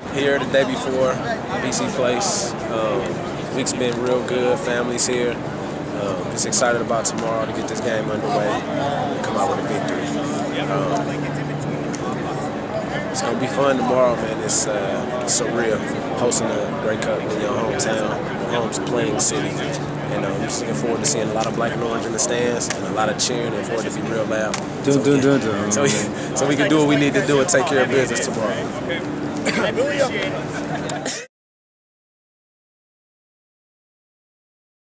here the day before, BC Place. Week's been real good. Family's here. Just excited about tomorrow to get this game underway and come out with a victory. It's gonna be fun tomorrow, man. It's surreal hosting a Grey Cup in your hometown, your home playing city. And I'm just looking forward to seeing a lot of black and orange in the stands and a lot of cheering and for it to be real loud. So we can do what we need to do and take care of business tomorrow.